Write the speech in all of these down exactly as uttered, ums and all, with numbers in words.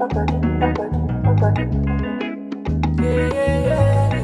Yeah, yeah, yeah.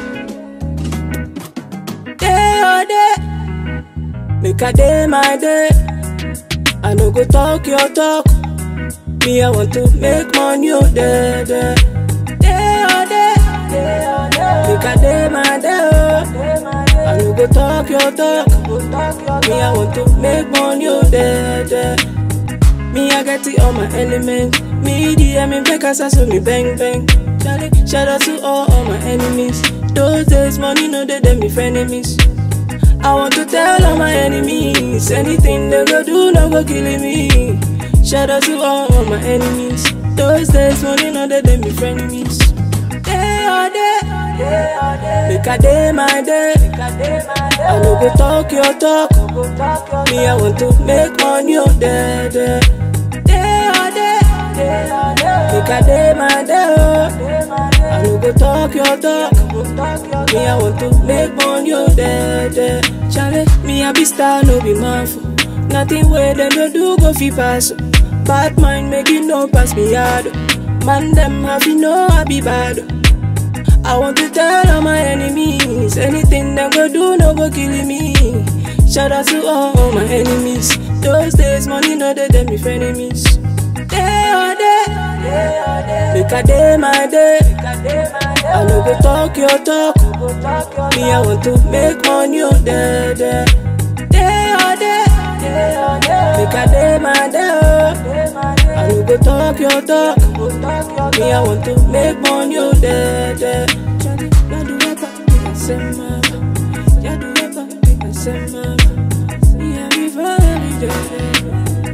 Day or day, make a day my day. I no go talk your talk. Me, I want to make money, oh, day, day. Day or day, make a day my day, oh. I no go talk your talk. Me, I want to make money, oh, day, day. Me, I get it on my element. Me, D M me because I saw me bang bang. Charlie, shout out to all, all my enemies. Those days, money, no, they, they me frenemies. I want to tell all my enemies, anything they go do, no go killing me. Shout out to all, all my enemies. Those days, money, no, they, they me frenemies. Day or day, make a day my day. I no go talk your talk. Me, I want to make money, oh, day, day. Day or day, make a day my day, oh. I no go talk your talk. Me, I want to make money, oh, day, day. Charlie, me a be star, no be mindful. Nothing where them no do go fi pass. Bad mind make you no pass me hard. Man them have you know I be bad. I want to tell all my enemies, anything them go do no go killing me. Shout out to all, all my enemies. Those days money no they them be frenemies. Day or day, make a day my day. I no go talk your talk. Me I want to make money, oh, day, day. Day or day, make a day my day, oh. I no go talk your talk. Me I want to make money, oh, day, day. YaAdu rapper, I say man. YaAdu rapper, I say man. Me I be very day.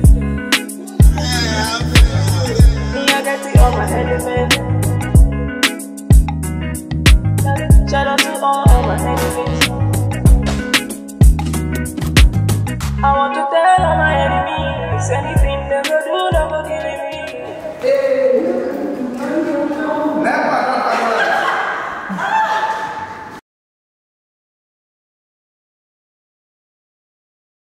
Me I get it on my element. Shout out to all, all my enemies.